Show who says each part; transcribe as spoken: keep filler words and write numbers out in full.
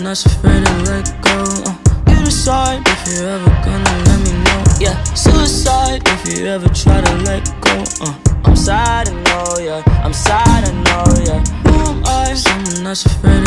Speaker 1: that's afraid to let go. uh, You decide if you're ever gonna let me know. Yeah, suicide if you ever try to let go. uh, I'm sad, I know, yeah, I'm sad, I know, yeah. Who am I? Someone that's afraid to